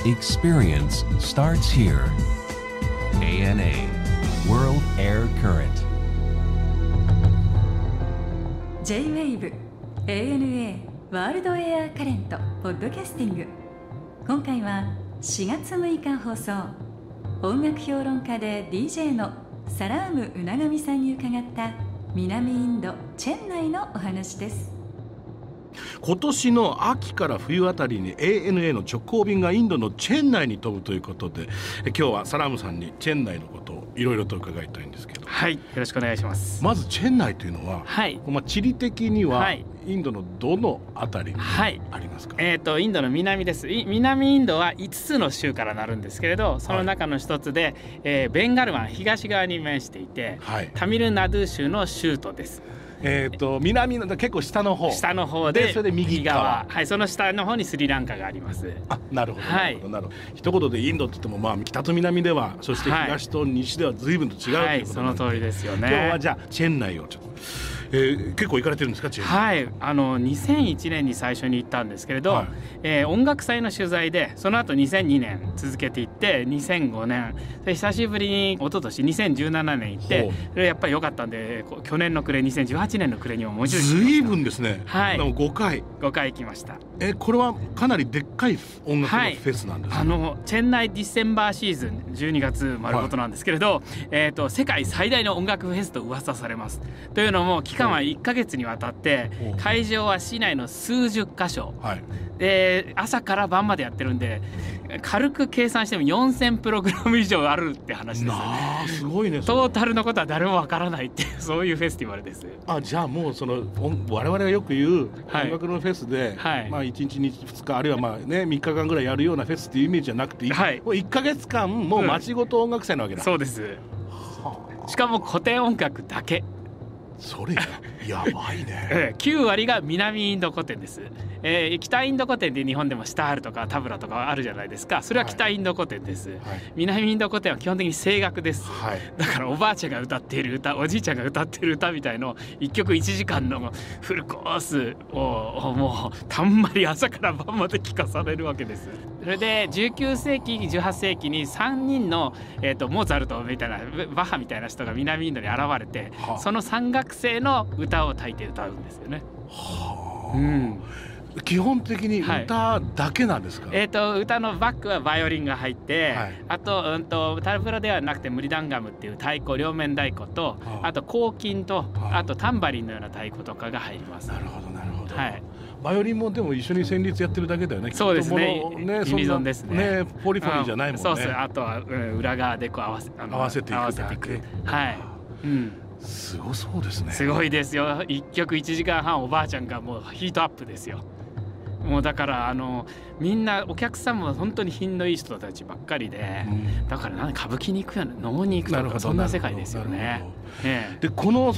Experience starts here. ANA World Air Current J-WAVE ANA ワールドエアカレントポッドキャスティング。今回は4月6日放送、音楽評論家で DJ のサラームうながみさんに伺った南インドチェンナイのお話です。 今年の秋から冬あたりに ANA の直行便がインドのチェンナイに飛ぶということで、今日はサラームさんにチェンナイのことをいろいろと伺いたいんですけど。 はい、よろしくお願いします。 まずチェンナイというのは、 はい、 地理的には、 はい、 インドのどのあたりにありますか？ インドの南です。南インドは5つの州からなるんですけれど、その中の一つで、ベンガル湾東側に面していて、はい、タミルナドゥ州の州都です。 南の結構下の方で、 それで右側、 はい、その下の方にスリランカがあります。 あ、なるほど、 はい、 なるほど。一言でインドって言っても、北と南では、そして東と西では随分と違うということなので、 その通りですよね。 今日はじゃあチェンナイをちょっと結構行かれてるんですか？チェンナイ。 はい、2001年に最初に行ったんですけれど、はい、音楽祭の取材でその後2002年続けていって、2005年で久しぶりに一昨年2017年行って、やっぱり良かったんで、去年の暮れ2018年の暮れにももう一度行きました。 随分ですね。 はい、 でも5回行きました。 これはかなりでっかい音楽のフェスなんですか？ チェンナイディセンバーシーズン12月丸ごとなんですけれど、世界最大の音楽フェスと噂されます。というのも期間は1ヶ月にわたって、会場は市内の数十カ所、はい、で朝から晩までやってるんで、軽く計算しても4000プログラム以上あるって話ですよね。 すごいね。 トータルのことは誰もわからないってそういうフェスティバルです。 じゃあもう我々がよく言う音楽のフェスで、はい、1日2日あるいは3日間ぐらいやるようなフェスっていうイメージじゃなくて、はい、もう1ヶ月間もう街ごと音楽祭なわけだ。 そうです。しかも古典音楽だけ。 それやばいね。 9割が南インド古典です。北インド古典で日本でもシタールとかタブラとかあるじゃないですか。それは北インド古典です、はい、南インド古典は基本的に声楽です、はい、だからおばあちゃんが歌っている歌、おじいちゃんが歌っている歌みたいの1曲1時間のフルコースをもうたんまり朝から晩まで聴かされるわけです。それで19世紀18世紀に3人の、モーツァルトみたいなバッハみたいな人が南インドに現れて、その3学生の歌を大抵歌うんですよね。 基本的に歌だけなんですか？ 歌のバックはバイオリンが入って、はい、あとタブラではなくてムリダンガムっていう太鼓、両面太鼓と、あと鋼琴と、あとタンバリンのような太鼓とかが入ります。 なるほどなるほど、 はい、 バイオリンもでも一緒に旋律やってるだけだよね。 そうですね。ユニゾンですね。 ポリフォニーじゃないもんね。 そうです。あとは、裏側でこう合わせていく。はい。 すごそうですね。 すごいですよ。1曲1時間半おばあちゃんがもうヒートアップですよ。もうだからみんなお客さんも本当に品のいい人たちばっかりで、だから歌舞伎に行くような、能に行くとかそんな世界ですよね。 でこの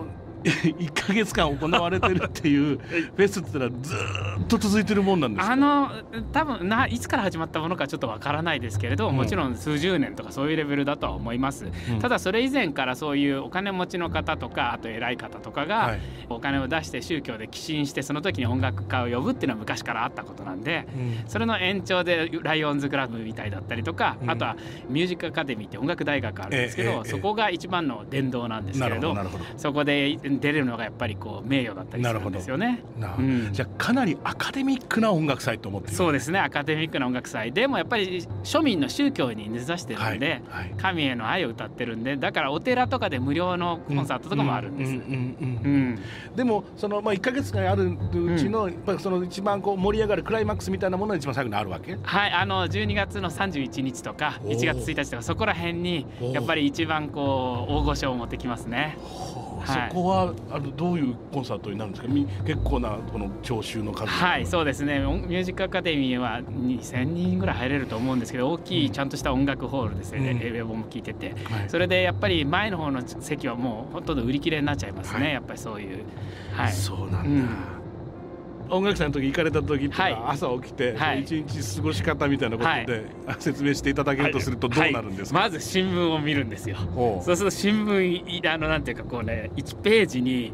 1ヶ月間行われてるっていうフェスってのはずっと続いてるもんなんですか？ 多分いつから始まったものかちょっとわからないですけれど、もちろん数十年とかそういうレベルだとは思います、ただそれ以前からそういうお金持ちの方とか、あと偉い方とかがお金を出して宗教で寄進して、その時に音楽家を呼ぶっていうのは昔からあったことなんで、それの延長でライオンズクラブみたいだったりとか、あとはミュージックアカデミーって音楽大学あるんですけど、そこが一番の殿堂なんですけれど、そこで出れるのがやっぱりこう名誉だったりするんですよね。 じゃあかなりアカデミックな音楽祭と思っている。 そうですね、アカデミックな音楽祭でもやっぱり庶民の宗教に根ざしてるんで、神への愛を歌ってるんで、だからお寺とかで無料のコンサートとかもあるんです。 でも1ヶ月間あるうちの、やっぱりその一番こう盛り上がるクライマックスみたいなものが一番最後にあるわけ？はい、 12月の31日とか1月1日とかそこら辺にやっぱり一番こう大御所を持ってきますね。 そこはどういうコンサートになるんですか？結構なこの聴衆の数。 はい、そうですね。ミュージックアカデミーは2000人ぐらい入れると思うんですけど、大きいちゃんとした音楽ホールですよね。英語も聞いてて、それでやっぱり前の方の席はもうほとんど売り切れになっちゃいますね、やっぱりそういう。 そうなんだ。音楽祭の時行かれた時って朝起きて一日過ごし方みたいなことで説明していただけるとするとどうなるんですか？ まず新聞を見るんですよ。そうすると新聞なんていうかこうね、1ページに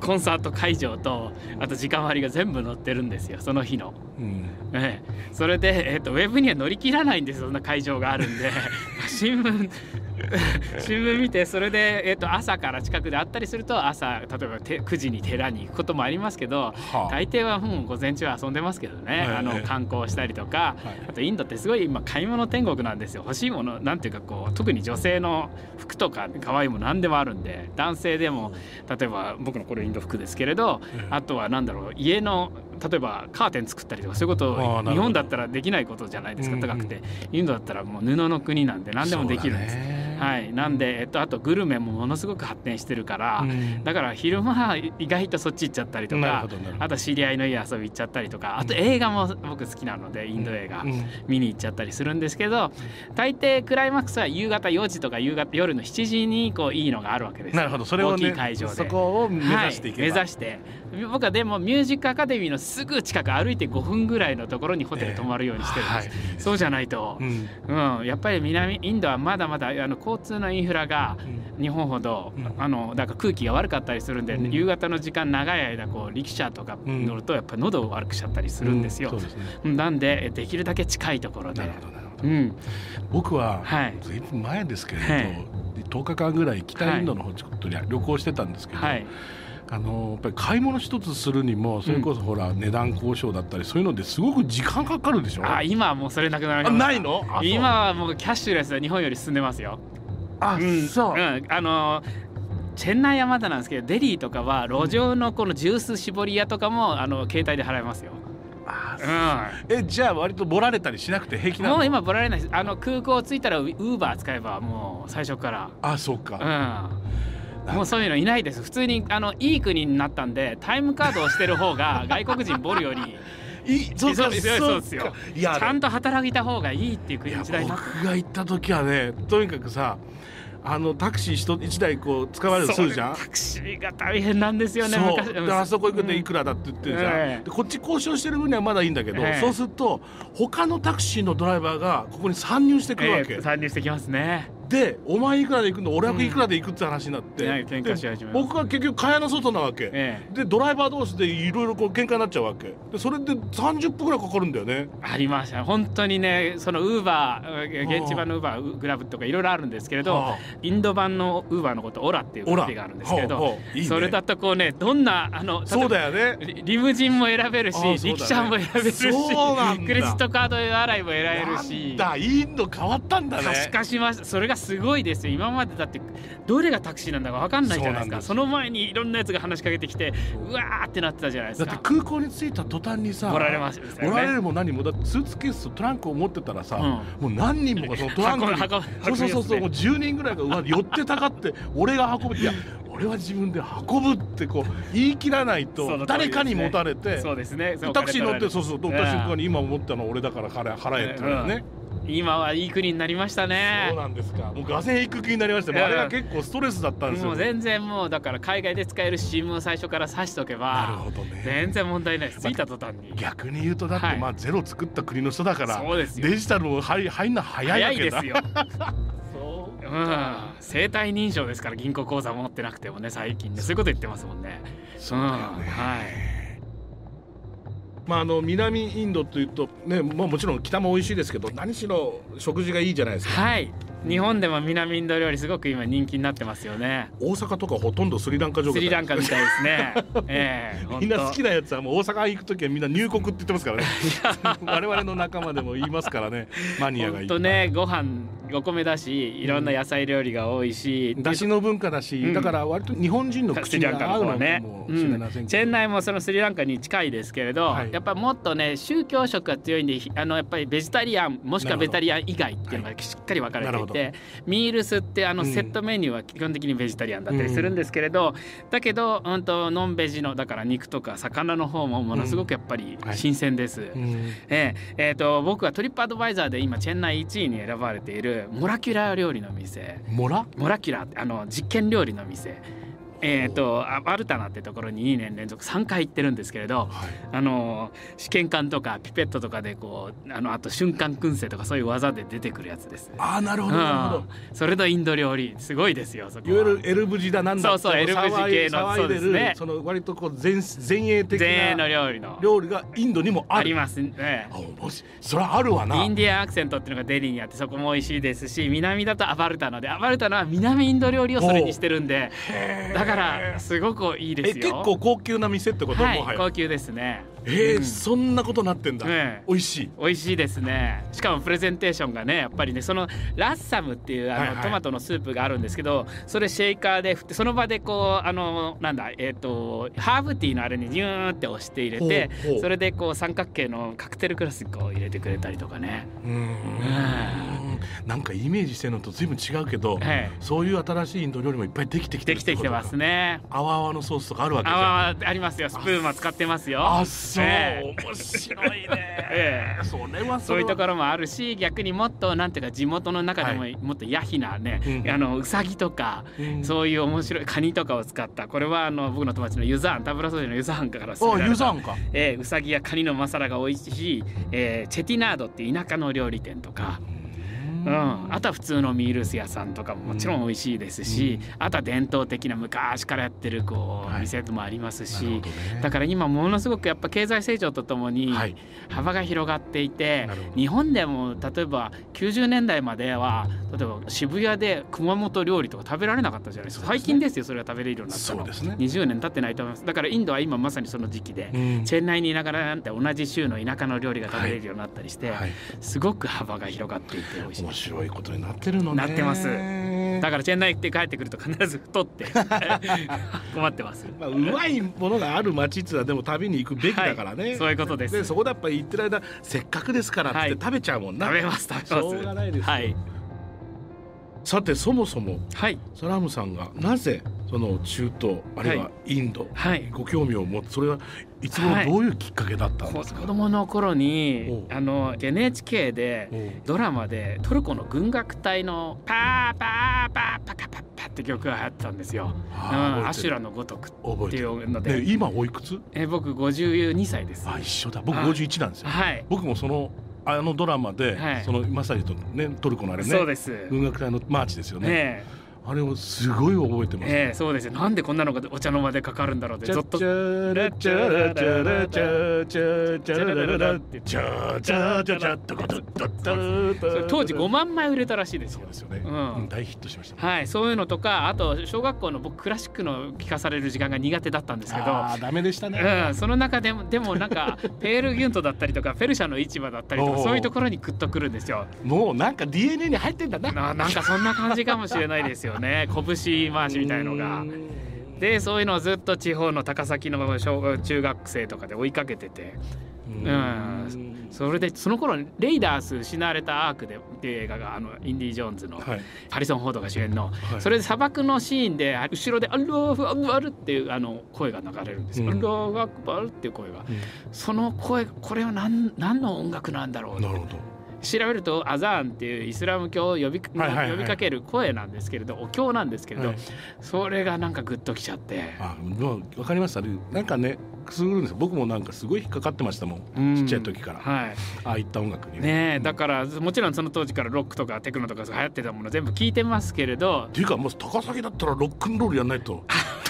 コンサート会場とあと時間割が全部載ってるんですよ、その日の。それで、ウェブには乗り切らないんですよ、そんな会場があるんで新聞見て、それで、朝から近くであったりすると、朝例えば9時に寺に行くこともありますけど、大抵はもう午前中は遊んでますけどね、観光したりとか、あとインドってすごい今買い物天国なんですよ。欲しいものなんていうかこう、特に女性の服とか可愛いもの何でもあるんで、男性でも例えば僕のこれインド服ですけれど、あとはなんだろう、家の例えばカーテン作ったりとか、そういうことを日本だったらできないことじゃないですか、高くて。インドだったらもう布の国なんで何でもできるんです。はい、なんで、あとグルメもものすごく発展してるから、だから昼間は意外とそっち行っちゃったりとか、あと知り合いの家遊び行っちゃったりとか、あと映画も僕好きなのでインド映画見に行っちゃったりするんですけど、大抵クライマックスは夕方4時とか夜の7時にこういいのがあるわけです。 なるほど、それを、ね、 大きい会場でそこを目指していけば、 目指して、僕はでもミュージックアカデミーのすぐ近く歩いて5分ぐらいのところにホテル泊まるようにしてるんです、そうじゃないと、やっぱり南インドはまだまだ交通のインフラが日本ほど、だから空気が悪かったりするんで、夕方の時間長い間こう力車とか乗るとやっぱり喉を悪くしちゃったりするんですよ、なんでできるだけ近いところで。 僕はずいぶん前ですけれど、10日間ぐらい北インドの方ちょっと旅行してたんですけど、やっぱり買い物一つするにもそれこそほら、値段交渉だったりそういうのですごく時間かかるでしょ。 今はもうそれなくなりました。 ないの？ 今はもうキャッシュレスは日本より進んでますよ。 そう。 チェンナイはまだなんですけど、デリーとかは路上のこのジュース絞り屋とかも携帯で払えますよ。 じゃあ割とボラれたりしなくて平気なの？ もう今ボラれないです。空港着いたらウーバー使えばもう最初から。 そうか。 もうそういうのいないです。普通にいい国になったんで、タイムカードをしてる方が外国人ボルよりそうですよ。ちゃんと働いた方がいいっていう国の時代になった。 僕が行った時はね、とにかくさ、タクシー1台こう使われるとするじゃん。 タクシーが大変なんですよね。 あそこ行くといくらだって言ってるじゃん、でこっち交渉してる分にはまだいいんだけど、そうすると他のタクシーのドライバーがここに参入してくるわけ、 参入してきますね。 でお前いくらで行くの、俺はいくらで行くって話になって、 喧嘩し始めます。 僕は結局蚊帳の外なわけ、でドライバー同士でいろいろ喧嘩になっちゃうわけで、それで30分ぐらいかかるんだよね。 ありました。本当にね、そのウーバー、現地版のウーバーグラブとかいろいろあるんですけれど、インド版のウーバーのことオラっていうアプリがあるんですけれど、それだとこうね、どんなそうだよね、 リムジンも選べるし、力車も選べるし、クレジットカード払いも選べるし。 インド変わったんだね。 可視化しました。それがすごいですよ。今までだってどれがタクシーなんだか分かんないじゃないですか。その前にいろんなやつが話しかけてきて、うわーってなってたじゃないですか。 だって空港に着いた途端にさ、 おられますよね。 おられるも何も、だってスーツケースとトランクを持ってたらさ、もう何人もがそのトランクにそうもう10人ぐらいが寄ってたかって俺が運ぶ、いや俺は自分で運ぶってこう言い切らないと誰かに持たれて、 そうですね、 タクシー乗ってそう乗った瞬間に今思ったの俺だから払えって言うね。 今はいい国になりましたね。 そうなんですか。もう俄然行く気になりました。あれが結構ストレスだったんですよ。 もう全然もうだから海外で使える SIM を最初から挿しとけば、 なるほどね、 全然問題ないです。着いた途端に。 逆に言うとだってまあゼロ作った国の人だから、デジタルも入んの早いわけだ。 早いですよ。生体認証ですから、銀行口座持ってなくてもね、最近ね、そういうこと言ってますもんね。 そうだよね。南インドというとね、もちろん北も美味しいですけど、何しろ食事がいいじゃないですか。 日本でも南インド料理すごく今人気になってますよね。 大阪とかほとんどスリランカ状態。 スリランカみたいですね。 みんな好きなやつはもう大阪行くときはみんな入国って言ってますからね。我々の仲間でも言いますからね、マニアがいい。 本当ね、ご飯お米だし、いろんな野菜料理が多いし、 だしの文化だし、だから割と日本人の口に合うのかもしれませんけど、 チェンナイもそのスリランカに近いですけれど、やっぱりもっとね宗教色が強いんで、やっぱりベジタリアンもしくはベジタリアン以外っていうのがしっかり分かれていて、ミールスってセットメニューは基本的にベジタリアンだったりするんですけれど、だけどノンベジのだから肉とか魚の方もものすごくやっぱり新鮮です。僕はトリップアドバイザーで今チェンナイ1位に選ばれているモラキュラー料理の店、モラキュラーって実験料理の店アバルタナってところに2年連続3回行ってるんですけれど、試験管とかピペットとかでこうあと瞬間燻製とかそういう技で出てくるやつです。 なるほどなるほど。 それとインド料理すごいですよ。そこはいわゆるエルブジだなんだ、 そうエルブジ系のそうですね、 その割とこう前衛的な料理がインドにもありますね。 それはあるわな。 インディアンアクセントっていうのがデリーにあって、そこも美味しいですし、南だとアバルタナで、アバルタナは南インド料理をそれにしてるんで、だからすごくいいですよ。 結構高級な店ってこと？ はい、高級ですね。 そんなことなってんだ。美味しいですね。しかもプレゼンテーションがね、やっぱりね、そのラッサムっていうトマトのスープがあるんですけど、それシェイカーで振って、その場でこうハーブティーのあれにニューって押して入れて、それでこう三角形のカクテルクラスを入れてくれたりとかね。 なんかイメージしてるのと随分違うけど、そういう新しいインド料理もいっぱいできてきてますね。 泡々のソースとかあるわけじゃん。 泡ありますよ。スプーンは使ってますよ。 そう、面白いね。 そういうところもあるし、逆にもっとなんていうか地元の中でももっとヤヒなね、ウサギとか、そういう面白いカニとかを使った、これは僕の友達のユザーン、タブラソージのユザーンから勧められた。 ユザーンか。 ウサギやカニのマサラが美味しい、チェティナードっていう田舎の料理店とか。あとは普通のミールス屋さんとかももちろん美味しいですし、あとは伝統的な昔からやってる店もありますし、だから今ものすごくやっぱ経済成長とともに幅が広がっていて、日本でも例えば90年代までは例えば渋谷で熊本料理とか食べられなかったじゃないですか。最近ですよ、それが食べれるようになったの。20年経ってないと思います。だからインドは今まさにその時期で、チェンナイにいながらなんて同じ州の田舎の料理が食べれるようになったりして、すごく幅が広がっていて美味しい。 面白いことになってるのね。 なってます。だからチェンナイ行って帰ってくると必ず太って困ってます。 うまいものがある街っていうのはでも旅に行くべきだからね。 そういうことです。 でそこでやっぱり行ってる間せっかくですからって食べちゃうもんな。 食べます。 しょうがないですよ。さてそもそもサラムさんがなぜその中東あるいはインドご興味を持つ、それはいつ頃どういうきっかけだったんですか？ 子供の頃にNHK でドラマでトルコの軍楽隊のパーパーパーパカパッパって曲が流行ってたんですよ。アシュラのごとくっていうので。 今おいくつ？ 僕52歳です。 一緒だ。僕51なんですよ。僕もそのドラマで、そのまさにトルコのあれね、 そうです、 軍楽隊のマーチですよね。あれをすごい覚えてます。 そうですよ。なんでこんなのがお茶の間でかかるんだろうってずっと。当時5万枚売れたらしいですよ。 そうですよね。大ヒットしました。 そういうのとか、あと小学校の僕クラシックの聞かされる時間が苦手だったんですけど、 ダメでしたね。 その中でもなんかペールギュントだったりとかペルシャの市場だったりとかそういうところにグッとくるんですよ。 もうなんか DNA に入ってんだな。 なんかそんな感じかもしれないですよね。拳回しみたいのが。でそういうのをずっと地方の高崎の中学生とかで追いかけてて、それでその頃レイダース失われたアークでっていう映画がインディ・ジョーンズのハリソン・フォードが主演の、それで砂漠のシーンで後ろでアッローフ・アクバルっていう声が流れるんですよ。アッローフ・アクバルっていう声が、その声、これは何の音楽なんだろう。 なるほど。 調べるとアザーンっていうイスラム教を呼びかける声なんですけれど、お経なんですけれど、それがなんかグッときちゃって。 わかりました。なんかねくすぐるんです。僕もなんかすごい引っかかってましたもん、ちっちゃい時から。ああいった音楽にね。だからもちろんその当時からロックとかテクノとか流行ってたもの全部聞いてますけれど。 っていうかもう高崎だったらロックンロールやんないと。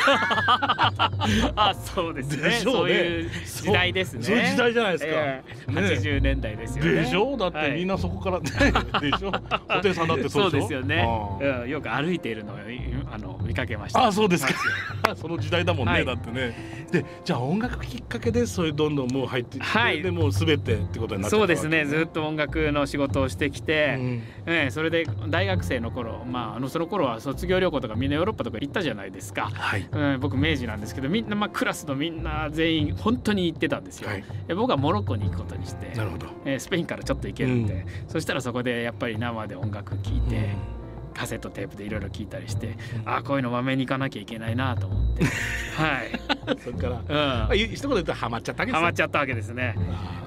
そうですね。そういう時代ですね。 そういう時代じゃないですか。 80年代ですよね。 でしょ。だってみんなそこからでしょ。おてさんだってそうでしょ。 そうですよね。よく歩いているのを見かけました。 そうですか。その時代だもんね。だってね。でじゃあ音楽きっかけでそういうどんどんもう入ってでもう全てってことになってたわけ。 そうですね。ずっと音楽の仕事をしてきて、それで大学生の頃、その頃は卒業旅行とかみんなヨーロッパとか行ったじゃないですか。僕明治なんですけど、みんなクラスのみんな全員本当に行ってたんですよ。僕はモロッコに行くことにして、スペインからちょっと行けるんで、そしたらそこでやっぱり生で音楽聴いて、カセットテープでいろいろ聞いたりして、こういうのまめに行かなきゃいけないなと思ってそれから一言で言うとハマっちゃったわけですね。 ハマっちゃったわけですね。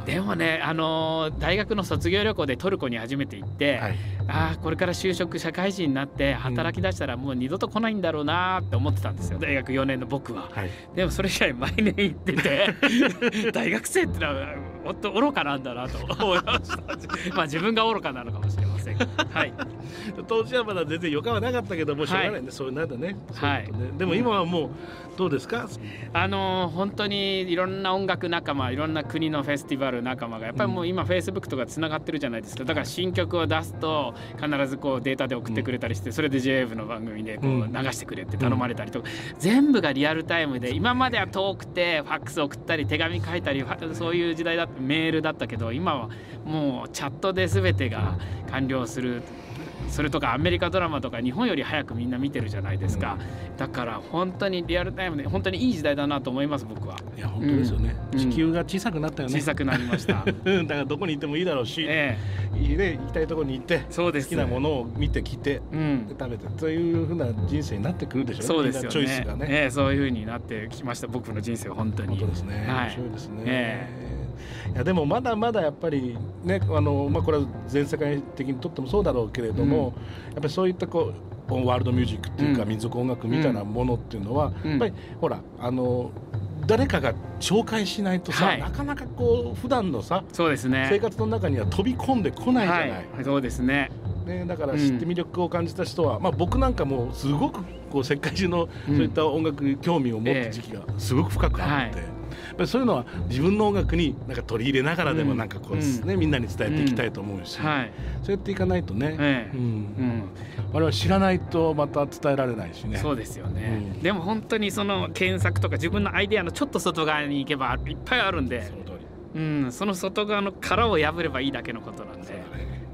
でもね、大学の卒業旅行でトルコに初めて行って、これから就職社会人になって働き出したらもう二度と来ないんだろうなって思ってたんですよ、大学4年の僕は。でもそれ以来毎年行ってて大学生ってのはもっと愚かなんだなと思いました自分が愚かなのかもしれません当時はまだ全然予感はなかったけども、しょうがないね、そういうなんだね。でも今はもうどうですか？ 本当にいろんな音楽仲間、いろんな国のフェスティバル仲間がやっぱりもう今 Facebook とかつながってるじゃないですか。だから新曲を出すと必ずこうデータで送ってくれたりして、それで JWAVE の番組でこう流してくれって頼まれたりとか、全部がリアルタイムで、今までは遠くてファックス送ったり手紙書いたりそういう時代だった、メールだったけど、今はもうチャットで全てが完了する。それとかアメリカドラマとか日本より早くみんな見てるじゃないですか、だから本当にリアルタイムで本当にいい時代だなと思います、僕は。 いや本当ですよね、地球が小さくなったよね。 小さくなりましただからどこに行ってもいいだろうし、行きたいところに行って好きなものを見てきて、食べてというふうな人生になってくるでしょうね。 そうですよね、 チョイスがね、 そういうふうになってきました、僕の人生は。本当に本当ですね、面白いですね。いやでもまだまだやっぱりね、これは全世界的にとってもそうだろうけれども、やっぱりそういったこうワールドミュージックっていうか、民族音楽みたいなものっていうのは、やっぱりほら誰かが紹介しないとさ、なかなかこう普段のさ、 そうですね、 生活の中には飛び込んでこないじゃない。 そうですね。 だから知って魅力を感じた人は、僕なんかもすごくこう世界中のそういった音楽に興味を持った時期がすごく深くあって、やっぱりそういうのは自分の音楽になんか取り入れながらでもなんかこう、みんなに伝えていきたいと思うし、そうやっていかないとね、我々知らないとまた伝えられないしね。 そうですよね、でも本当にその検索とか自分のアイデアのちょっと外側に行けばいっぱいあるんで、その外側の殻を破ればいいだけのことなんで。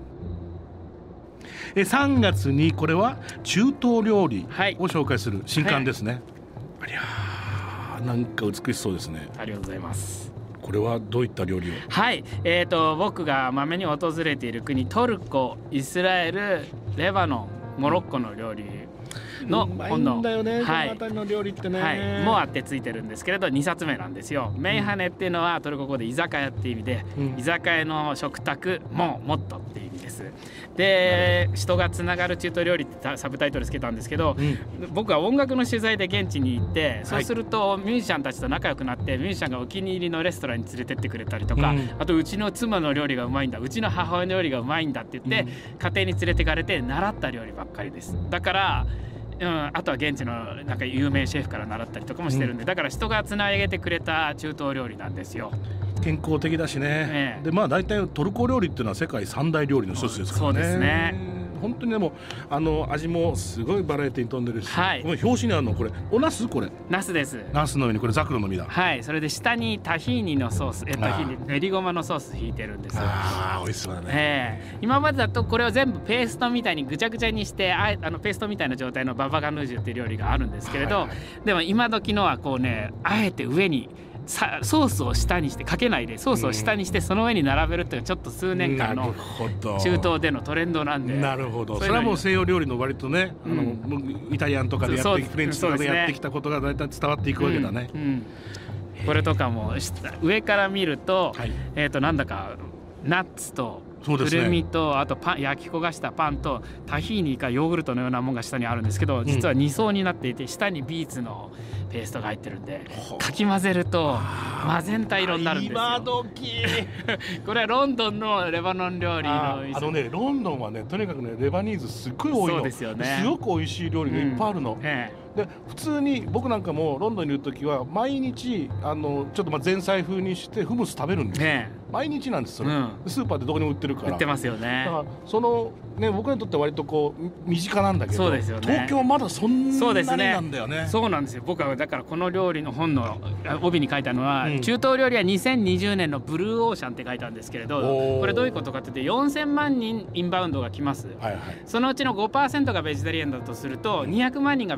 3月にこれは中東料理を紹介する新刊ですね。ありゃなんか美しそうですね。 ありがとうございます。 これはどういった料理を？僕がまめに訪れている国、トルコ、イスラエル、レバノン、モロッコの料理の本の、 うまいんだよね、この辺りの料理ってね、 もあってついてるんですけれど、2冊目なんですよ。メイハネっていうのはトルコ語で居酒屋っていう意味で、居酒屋の食卓もっとっていう意味です。で、人がつながる中東料理ってサブタイトルつけたんですけど、僕は音楽の取材で現地に行って、そうするとミュージシャンたちと仲良くなって、ミュージシャンがお気に入りのレストランに連れてってくれたりとか、あとうちの妻の料理がうまいんだ、うちの母親の料理がうまいんだって言って、家庭に連れてかれて習った料理ばっかりです。だからあとは現地のなんか有名シェフから習ったりとかもしてるんで、だから人がつなげてくれた中東料理なんですよ。 健康的だしね、で大体トルコ料理っていうのは世界三大料理の一つですからね。 そうですね。 本当にでも味もすごいバラエティに富んでるし、この表紙にあるのこれおナス、これナスです。 ナスの上にこれザクロの実だ。 それで下にタヒーニのソース、練りごまのソース引いてるんです。 美味しそうだね。 今までだとこれを全部ペーストみたいにぐちゃぐちゃにしてペーストみたいな状態のババガヌージュっていう料理があるんですけれど、でも今時のはこうね、あえて上にソースを下にして、かけないでソースを下にしてその上に並べるっていうちょっと数年間の中東でのトレンドなんで。 なるほど。それはもう西洋料理の割とね、イタリアンとかでやってフレンチとかでやってきたことが大体伝わっていくわけだね。 これとかも上から見ると、なんだかナッツとくるみと、あと焼き焦がしたパンとタヒーニかヨーグルトのようなものが下にあるんですけど、実は2層になっていて、下にビーツのペーストが入ってるんで、かき混ぜるとマゼンタ色になるんですよ。 今時これはロンドンのレバノン料理のロンドンはね、とにかくねレバニーズすっごい多いの。 そうですよね。 すごく美味しい料理がいっぱいあるの。で普通に僕なんかもロンドンにいる時は毎日ちょっと前菜風にしてフムス食べるんですよ。毎日なんですそれ、スーパーでどこにも売ってるから。 売ってますよね。 だからそのね、僕にとって割とこう身近なんだけど、 そうですよね、 東京まだそんなになんだよね。 そうなんですよ。僕はだからこの料理の本の帯に書いたのは、中東料理は2020年のブルーオーシャンって書いたんですけれど、これどういうことかって言って4000万人インバウンドが来ます、そのうちの 5% がベジタリアンだとすると200万人がベジタリアン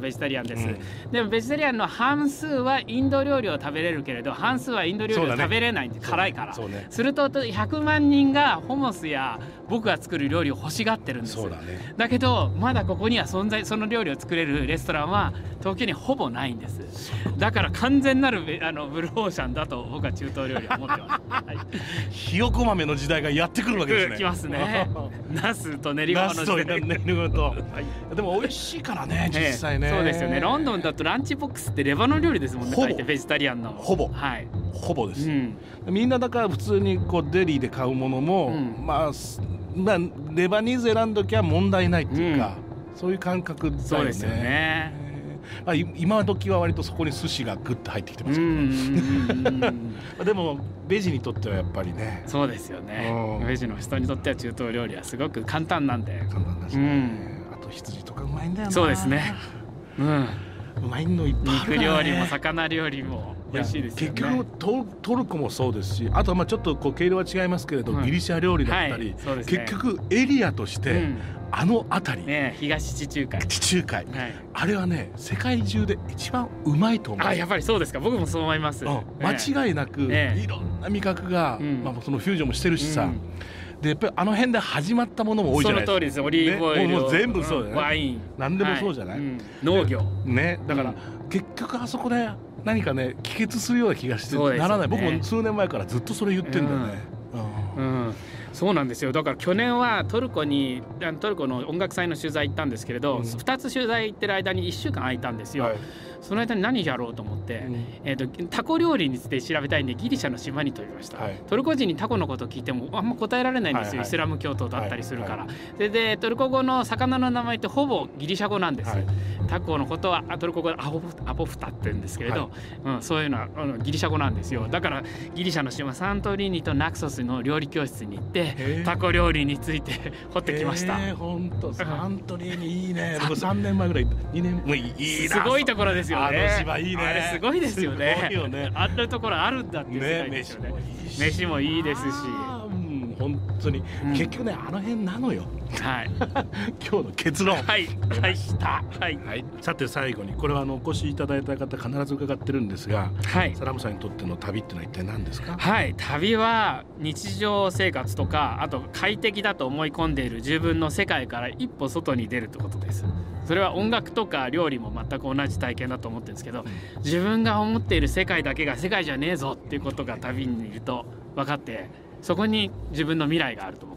アンです、でもベジタリアンの半数はインド料理を食べれるけれど半数はインド料理を食べれないんで、辛いから、すると100万人がホモスや僕が作る料理を欲しがってるんです。だけどまだここにはその料理を作れるレストランは東京にほぼないんです。だから完全なるブルーオーシャンだと僕は中東料理を思ってます、はい、 ひよこ豆の時代がやってくるわけですね。 来ますね。ナスと練りごまの時代。 でも美味しいからね、実際ね。 そうですよね。ロンドンだとランチボックスってレバノン料理ですもんね。大体ベジタリアンのほぼ、はい、ほぼです、みんなだから普通にこうデリーで買うものも、まあレバニーズ選んどきゃ問題ないっていうか、そういう感覚だよね。 そうですよね。 今時は割とそこに寿司がグッと入ってきてますけど、でもベジにとってはやっぱりね。 そうですよね。ベジの人にとっては中東料理はすごく簡単なんで。 簡単だしね。あと羊とかうまいんだよな。 そうですね。 うまいのいっぱいあるからね。 肉料理も魚料理も美味しいですよね。 結局トルコもそうですし、あとはちょっとこう経路は違いますけれど、ギリシャ料理だったり、結局エリアとしてあの辺り、 東地中海、 地中海、あれはね世界中で一番うまいと思う。 やっぱりそうですか。僕もそう思います。 間違いなくいろんな味覚が、そのフュージョンもしてるしさ。でやっぱりあの辺で始まったものも多いじゃないですか。 その通りです。オリーブオイル、 もう全部そうだよね。 ワイン、 何でもそうじゃない。 農業ね。だから結局あそこで何かね帰結するような気がしてならない。僕も数年前からずっとそれ言ってんだよね。 そうなんですよ。だから去年はトルコの音楽祭の取材行ったんですけれど、2つ取材行ってる間に1週間空いたんですよ。その間に何やろうと思って、タコ料理について調べたいんでギリシャの島に飛びました、トルコ人にタコのことを聞いてもあんま答えられないんですよ、イスラム教徒だったりするから、でトルコ語の魚の名前ってほぼギリシャ語なんです、タコのことはトルコ語でアポフタって言うんですけれど、そういうのはギリシャ語なんですよ。だからギリシャの島サントリーニとナクソスの料理教室に行ってタコ料理について掘ってきました。 本当サントリーニいいね。僕3年前ぐらい2年もいいな。 すごいところですよね。 あの島いいね。 あれすごいですよね。 すごいよね。 あんなところあるんだっていう世界ですよね。飯もいいですし。 本当に、結局ねあの辺なのよ。 はい。 今日の結論。 はい。 はい。さて最後にこれはお越しいただいた方必ず伺ってるんですが、サラムさんにとっての旅ってのは一体何ですか？ はい。旅は日常生活とかあと快適だと思い込んでいる自分の世界から一歩外に出るってことです。それは音楽とか料理も全く同じ体験だと思ってるんですけど、自分が思っている世界だけが世界じゃねえぞっていうことが旅にいると分かって、そこに自分の未来があると思